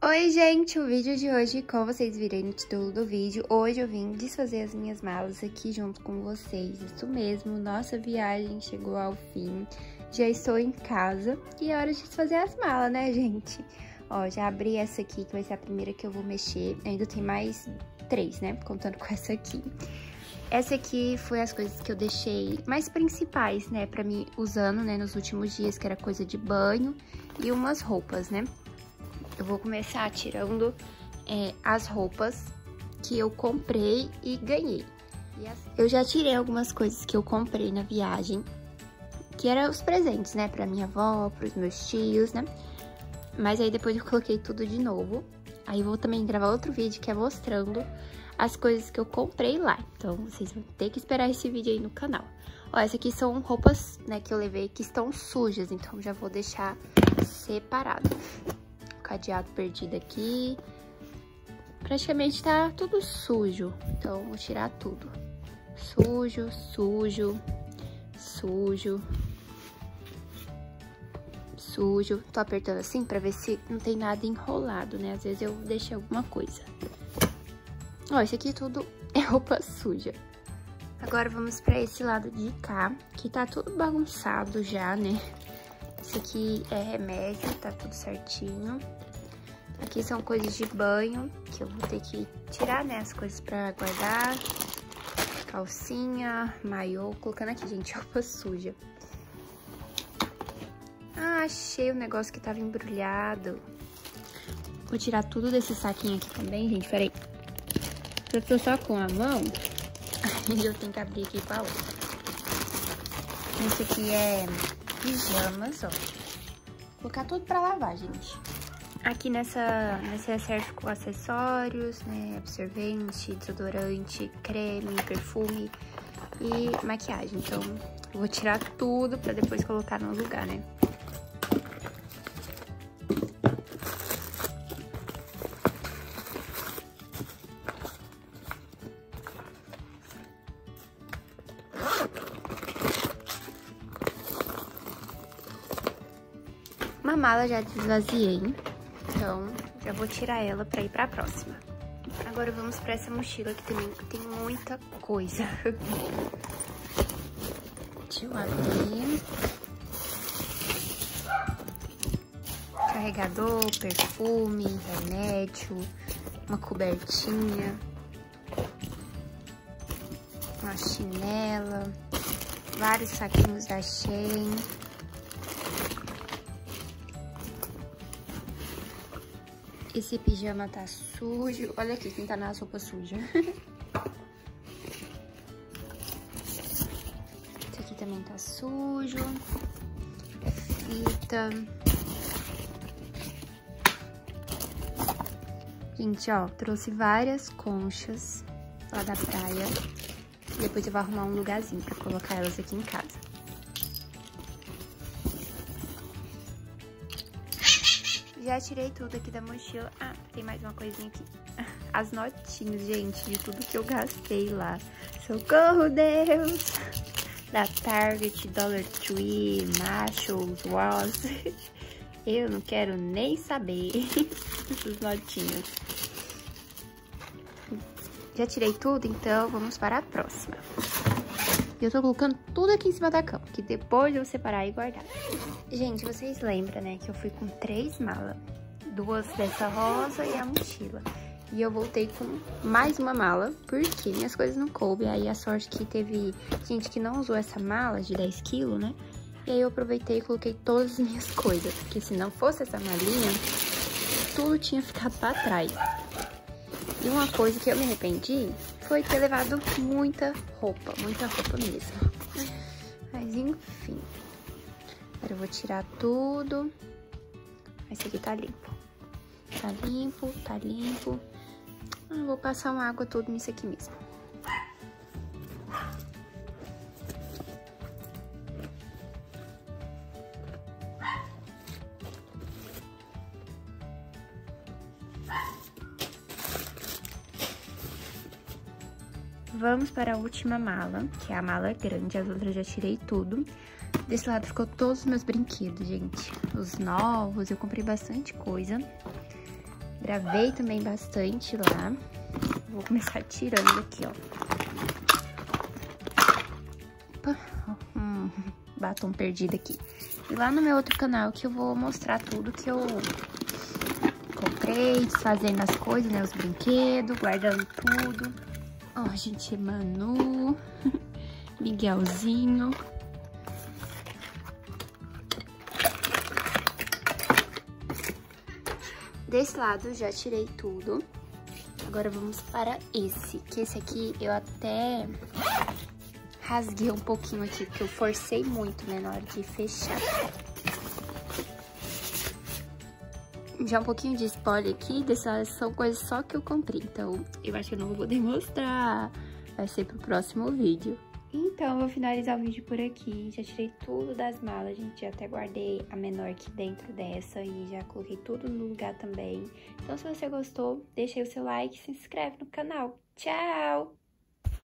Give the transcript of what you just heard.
Oi, gente! O vídeo de hoje, como vocês viram no título do vídeo, hoje eu vim desfazer as minhas malas aqui junto com vocês. Isso mesmo, nossa viagem chegou ao fim, já estou em casa e é hora de desfazer as malas, né, gente? Ó, já abri essa aqui, que vai ser a primeira que eu vou mexer. Ainda tem mais 3, né, contando com essa aqui. Essa aqui foi as coisas que eu deixei mais principais, né, pra mim usando, né, nos últimos dias, que era coisa de banho e umas roupas, né? Eu vou começar tirando as roupas que eu comprei e ganhei. Eu já tirei algumas coisas que eu comprei na viagem, que eram os presentes, né, pra minha avó, pros meus tios, né? Mas aí depois eu coloquei tudo de novo. Aí eu vou também gravar outro vídeo que é mostrando as coisas que eu comprei lá. Então, vocês vão ter que esperar esse vídeo aí no canal. Ó, essas aqui são roupas, né, que eu levei que estão sujas, então já vou deixar separado. Cadeado perdido aqui. Praticamente tá tudo sujo, então vou tirar tudo. Sujo, sujo, sujo, sujo. Tô apertando assim pra ver se não tem nada enrolado, né? Às vezes eu deixei alguma coisa. Ó, isso aqui tudo é roupa suja. Agora vamos pra esse lado de cá, que tá tudo bagunçado já, né? Isso aqui é remédio, tá tudo certinho. Aqui são coisas de banho, que eu vou ter que tirar, né, as coisas pra guardar. Calcinha, maiô, colocando aqui, gente, roupa suja. Ah, achei o negócio que tava embrulhado. Vou tirar tudo desse saquinho aqui também, gente, peraí. Eu tô só com a mão, aí eu tenho que abrir aqui com a outra. Esse aqui é pijamas, ó. Vou colocar tudo pra lavar, gente. Aqui nesse serve com acessórios, né, absorvente, desodorante, creme, perfume e maquiagem. Então, eu vou tirar tudo pra depois colocar no lugar, né. Uma mala já desvaziei, então já vou tirar ela pra ir pra próxima. Agora vamos pra essa mochila que também tem muita coisa. Deixa eu abrir. Carregador, perfume, remédio, uma cobertinha, uma chinela, vários saquinhos da Shein. Esse pijama tá sujo. Olha aqui quem tá na roupa suja. Esse aqui também tá sujo. Fita. Gente, ó, trouxe várias conchas lá da praia. Depois eu vou arrumar um lugarzinho pra colocar elas aqui em casa. Já tirei tudo aqui da mochila. Ah, tem mais uma coisinha aqui. As notinhas, gente, de tudo que eu gastei lá. Socorro, Deus! Da Target, Dollar Tree, Marshalls, Ross. Eu não quero nem saber essas notinhas. Já tirei tudo, então vamos para a próxima. Eu tô colocando tudo aqui em cima da cama, que depois eu vou separar e guardar. Gente, vocês lembram, né, que eu fui com 3 malas. 2 dessa rosa e a mochila. E eu voltei com mais uma mala, porque minhas coisas não coubem. Aí a sorte que teve gente que não usou essa mala de 10 quilos, né? E aí eu aproveitei e coloquei todas as minhas coisas. Porque se não fosse essa malinha, tudo tinha ficado pra trás. E uma coisa que eu me arrependi foi ter levado muita roupa mesmo. Mas enfim. Agora eu vou tirar tudo. Esse aqui tá limpo. Tá limpo, tá limpo. Eu vou passar uma água tudo nisso aqui mesmo. Vamos para a última mala, que é a mala grande. As outras já tirei tudo. Desse lado ficou todos os meus brinquedos, gente. Os novos, eu comprei bastante coisa. Gravei também bastante lá. Vou começar tirando aqui, ó. Opa, batom perdido aqui. E lá no meu outro canal que eu vou mostrar tudo que eu comprei, desfazendo as coisas, né? Os brinquedos, guardando tudo. Ó, gente, Manu, Miguelzinho. Desse lado já tirei tudo. Agora vamos para esse, que esse aqui eu até rasguei um pouquinho aqui, porque eu forcei muito, né, na hora de fechar. Já um pouquinho de spoiler aqui, dessas são coisas só que eu comprei, então eu acho que eu não vou poder mostrar, vai ser pro próximo vídeo. Então, eu vou finalizar o vídeo por aqui, já tirei tudo das malas, gente, já até guardei a menor aqui dentro dessa e já coloquei tudo no lugar também. Então, se você gostou, deixa aí o seu like e se inscreve no canal. Tchau!